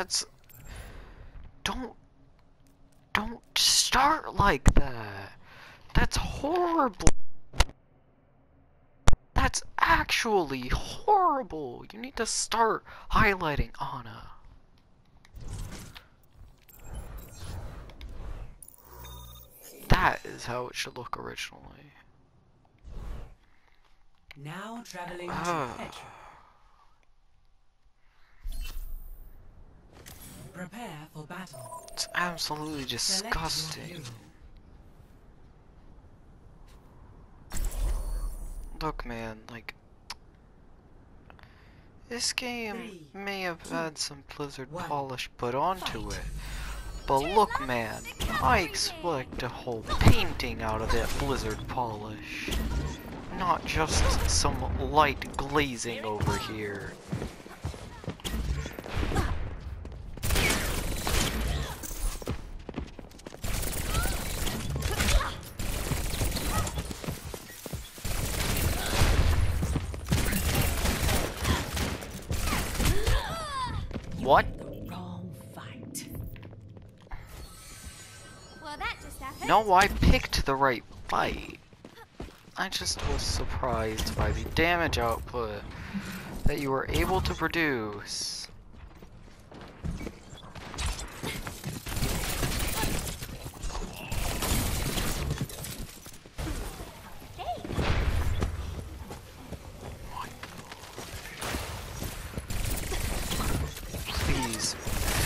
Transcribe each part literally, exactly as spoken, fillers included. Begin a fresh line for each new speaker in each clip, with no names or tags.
That's... Don't... Don't start like that. That's horrible. That's actually horrible. You need to start highlighting Ana. That is how it should look originally.
Now traveling to
Uh.
Petra. Prepare for battle.
It's absolutely
Select your
disgusting.
hero.
Look, man, like, this game
Three,
may have
two,
had some Blizzard
one,
polish put onto
fight.
it, but look, man, I expect a whole painting out of that Blizzard polish, not just some light glazing over here. What?
The wrong fight.
Well, that just happened.
No, I picked the right fight. I just was surprised by the damage output that you were able to produce. Please.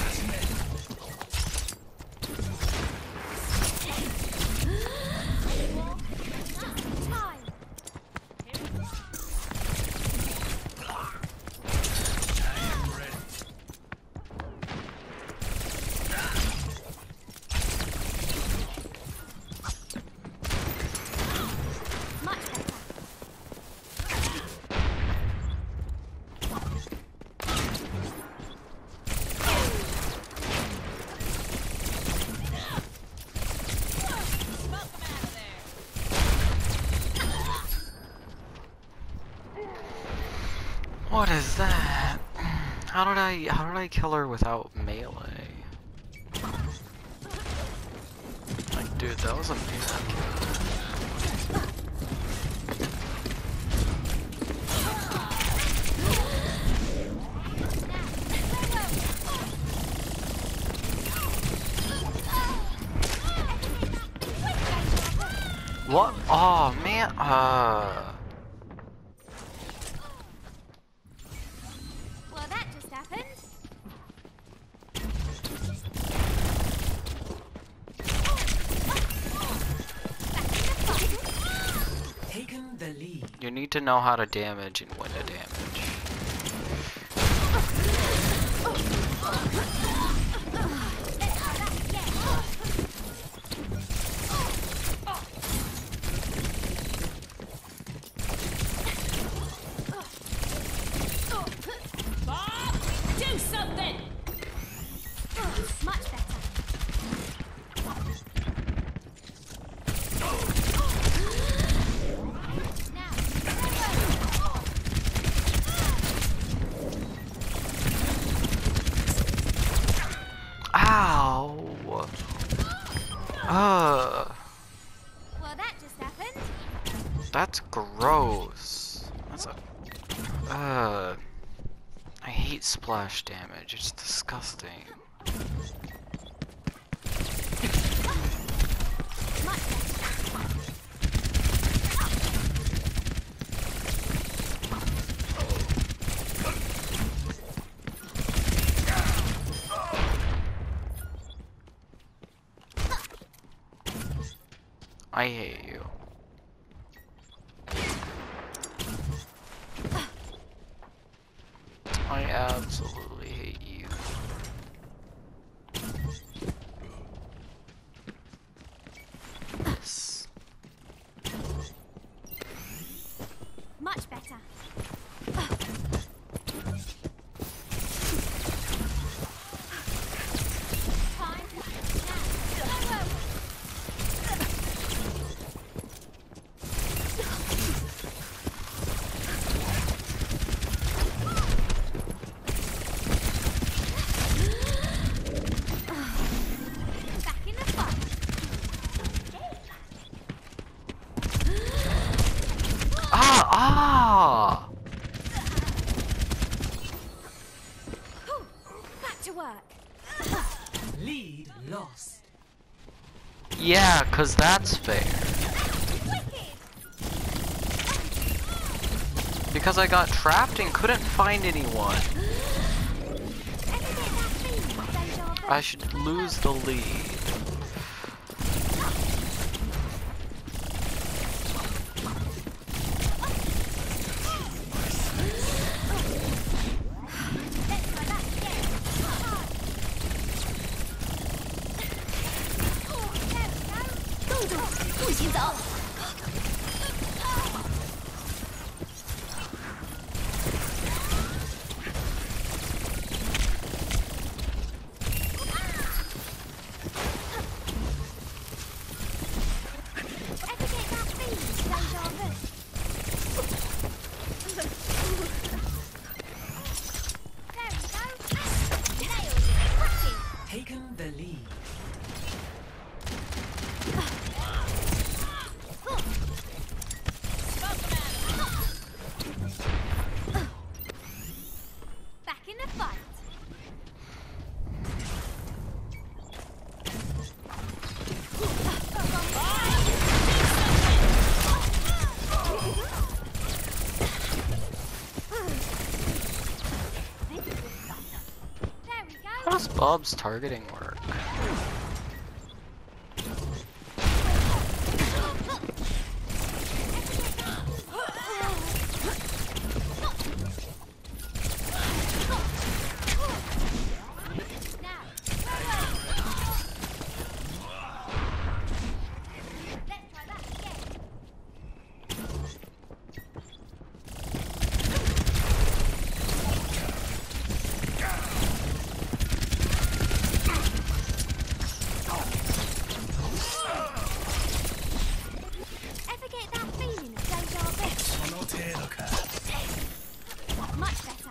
Time. Much better.
What is that? How did I how did I kill her without melee? Like, dude, that was a melee kill. What? Oh man, uh
Well, that just happened.
Taken the lead.
you need to know how to damage and when to damage.
Let's try that again.
Do something!
Much better. Now.
Ow! Uh,
Well, that just happened.
that's gross. That's a uh I hate splash damage. It's disgusting.
Much better.
I hate you. I absolutely hate you. Yes.
Much better. Time. Now.
Yeah, cause that's fair. Because I got trapped and couldn't find anyone. I should lose the lead.
Taken the lead.
Back in the fight. There we go.
How does Bob's targeting work?
Now, let's try that again. Ever get that feeling of deja vu? Much better.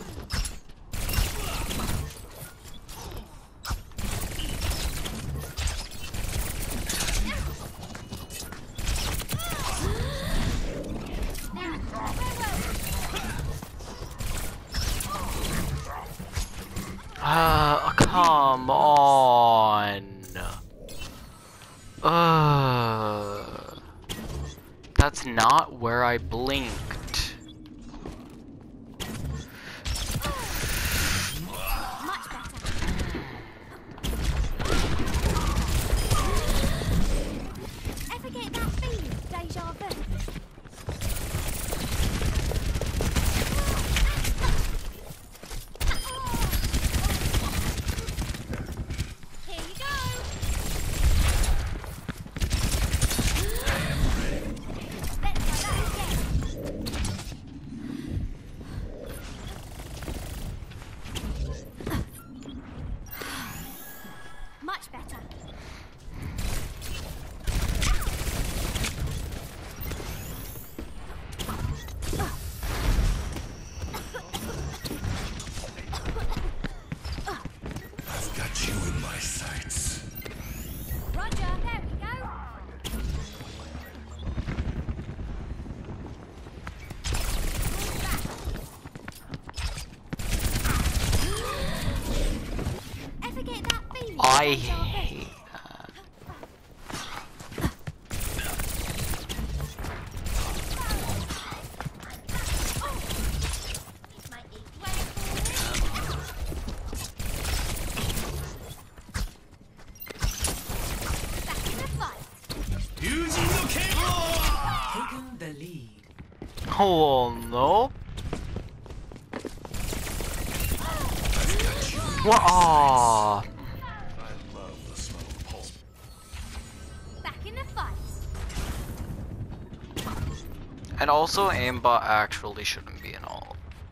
Ah, come on. Uh, that's not where I blinked.
Much better. Ever get that feeling of deja vu? Here you go. Let's try that again. Much better.
I've got you in my sights.
Roger, there we go. Ever get that feeling? of
I
deja vu?
hate that.
Back in the fight.
Taken the lead.
Oh no. What? Aw.
I love the smell of pulse.
Back in the fight.
And also, aimbot actually shouldn't be an ult.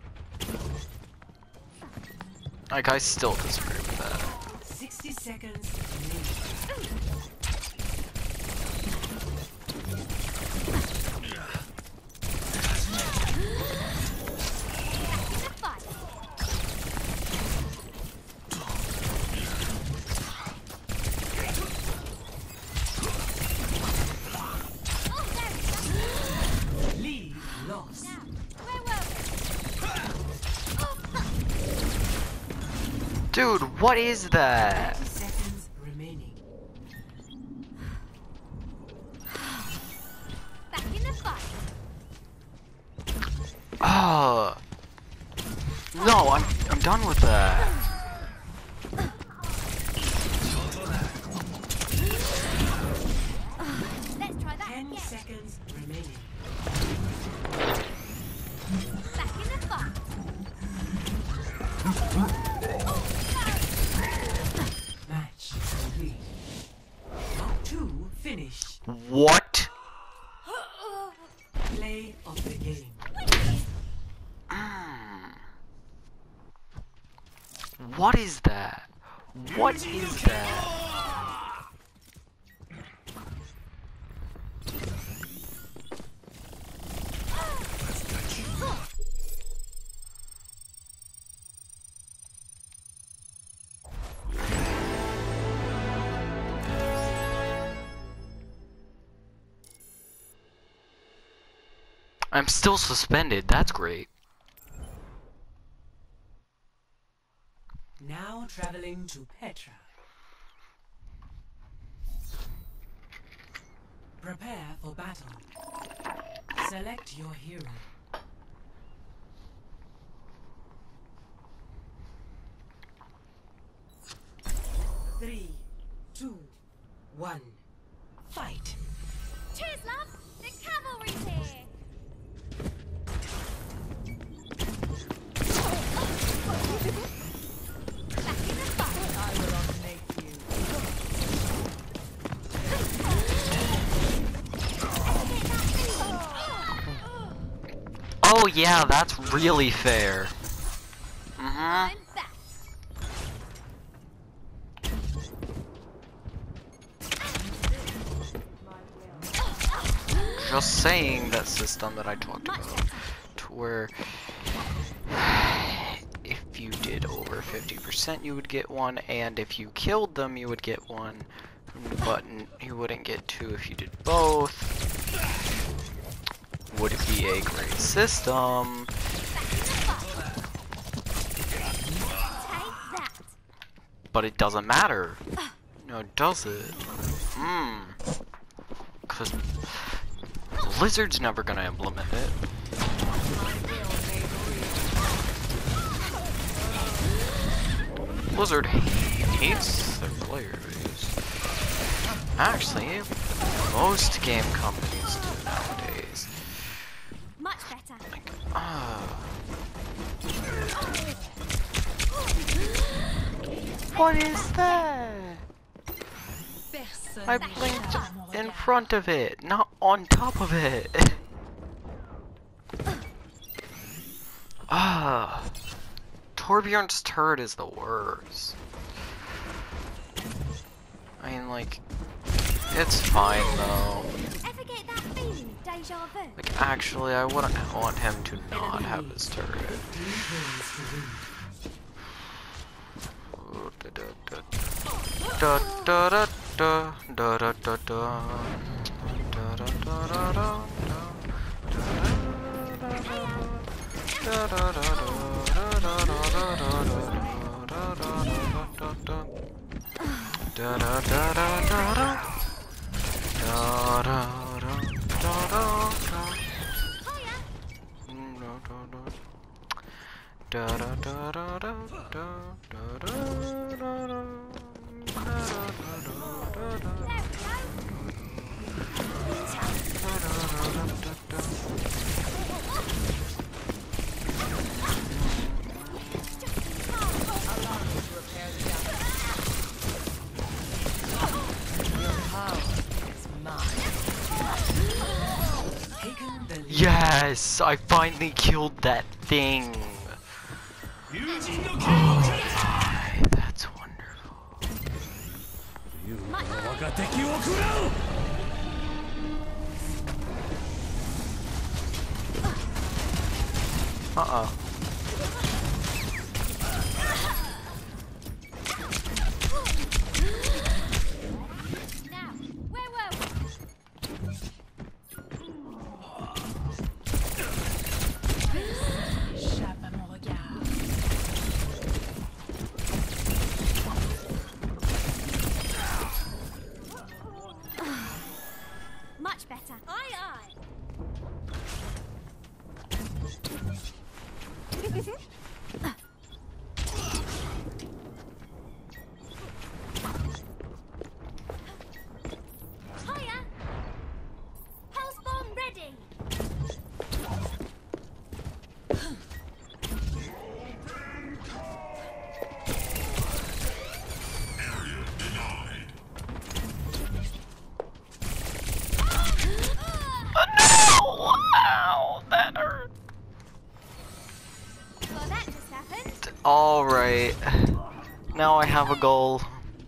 Like, I still disagree with that.
sixty seconds remaining.
Back in the fight. Oh, there we go.
Lead lost.
Now, where were we?
Dude, what is that?
thirty seconds remaining.
Ah. No, I'm I'm done with that.
Let's try that
Ten
again.
seconds remaining.
Back in the fight.
Match complete. Round two finished.
What?
Play of the game.
What is that? What is that?
I've got you.
I'm still suspended. That's great.
Now traveling to Petra. Prepare for battle. Select your hero. Three, two, one, fight.
Cheers, love. The cavalry's here. Back in the fight.
I will unmake you.
Oh yeah, that's really fair. Mhm.
I'm back.
Just saying that system that I talked
Much
about,
better.
to where if you did over fifty percent you would get one, and if you killed them you would get one, but n- you wouldn't get two if you did both. Would it be a great system?
Take that.
But it doesn't matter. No, does it? Hmm. Cause Blizzard's never gonna implement it. Blizzard hates their players. Actually, most game companies do nowadays.
Much better.
Like, ah. What is that? I blinked in front of it, not on top of it. Ah. Torbjorn's turret is the worst. I mean, like, it's fine though.
Ever get that feeling, deja vu?
Like, actually, I wouldn't want him to not have his turret. Da da da da da da da da. Da da da da da. Da da da da da da da da. Da da da da da da. Da da da da da da da da da da. Yes, I finally killed that thing. Oh my, that's wonderful. Uh-oh.
Now, where were we?
Échappe à mon regard.
Much better. Aye, aye. Hiya! Pulse bomb ready!
Wow, that hurt.
Well, that just happened.
Alright. Now I have a goal.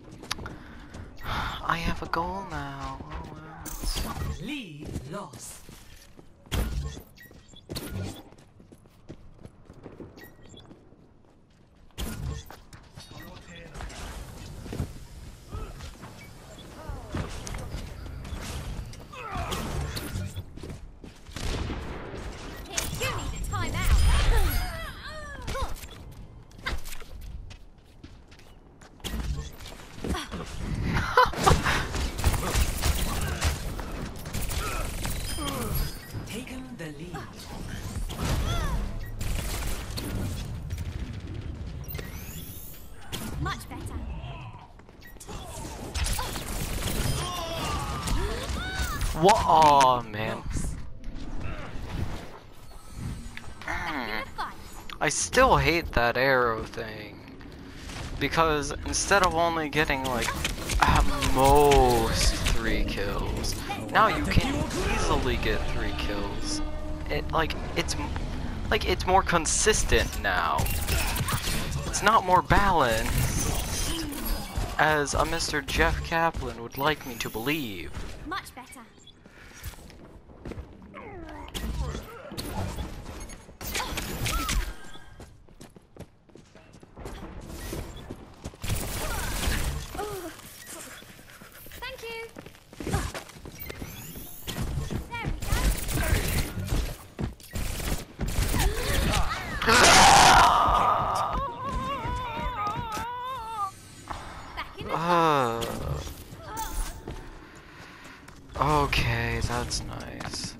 I have a goal now. Oh, well.
Lead lost.
You need a timeout.
Taken the lead.
Much better.
What? Oh man.
Back in the fight.
I still hate that arrow thing. Because instead of only getting like at most three kills, now you can easily get three kills. It like it's like it's more consistent now. It's not more balanced, as a Mister Jeff Kaplan would like me to believe.
Much better. Thank you. There we go. Back in the
Uh, okay, that's nice.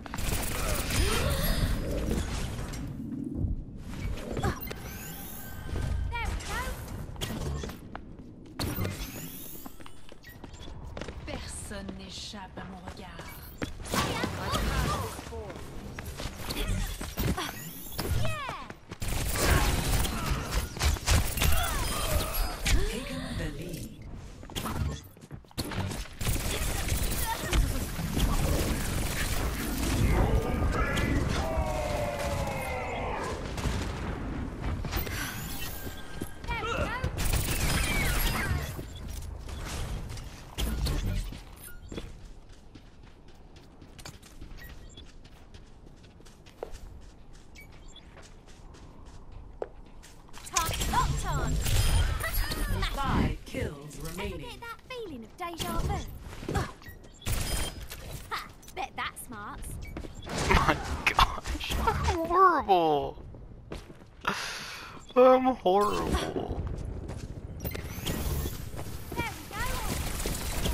There we go.
Personne n'échappe à mon regard.
Yeah.
Taken the lead.
There we go. Talk, talk, talk.
Five kills
Ever
remaining.
get that feeling of deja vu? Ugh. Ha! Bet that's smart.
My gosh, I'm horrible. I'm horrible.
There we go.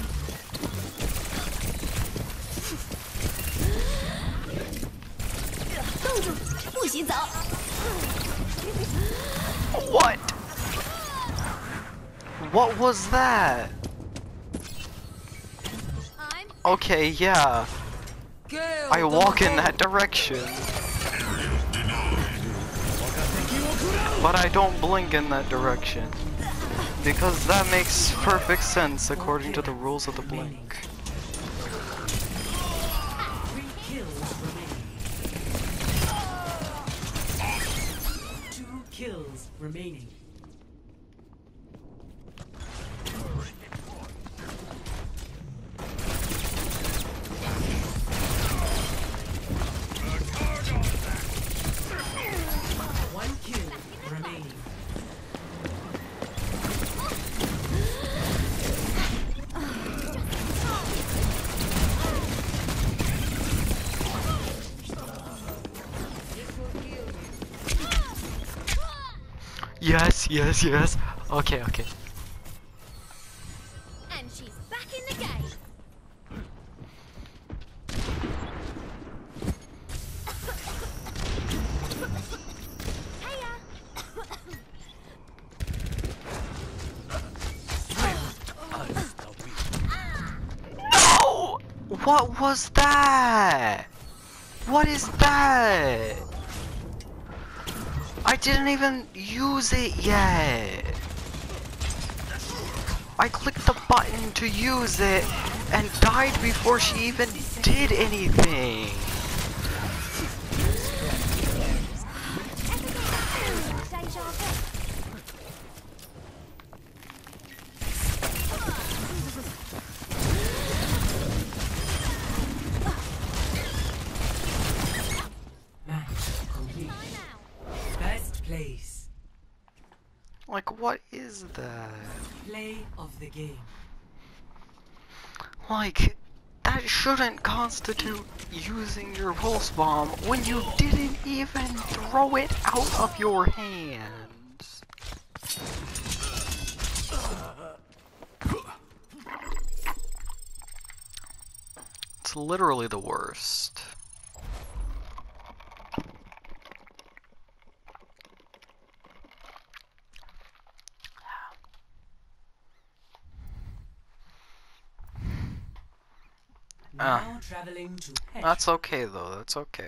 What? What was that?
I'm
Okay, yeah. I walk in that direction. But I don't blink in that direction. Because that makes perfect sense according to the rules of the blink.
Three kills remaining. Two kills remaining. One kill remaining.
Yes, yes, yes. Okay, okay.
and she's back in the game. Hiya.
What was that? What is that? I didn't even use it yet. I clicked the button to use it and died before she even did anything.
Deja vu.
Match complete. First place.
Like, what is that?
Play of the game.
Like, that shouldn't constitute using your pulse bomb when you didn't even throw it out of your hands. It's literally the worst.
Now traveling to Hesh.
That's okay though, that's okay.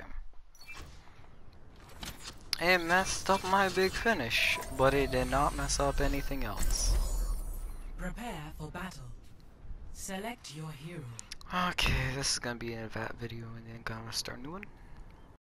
It messed up my big finish, but it did not mess up anything else.
Prepare for battle. Select your hero.
Okay, this is gonna be a V A T video and then gonna start a new one.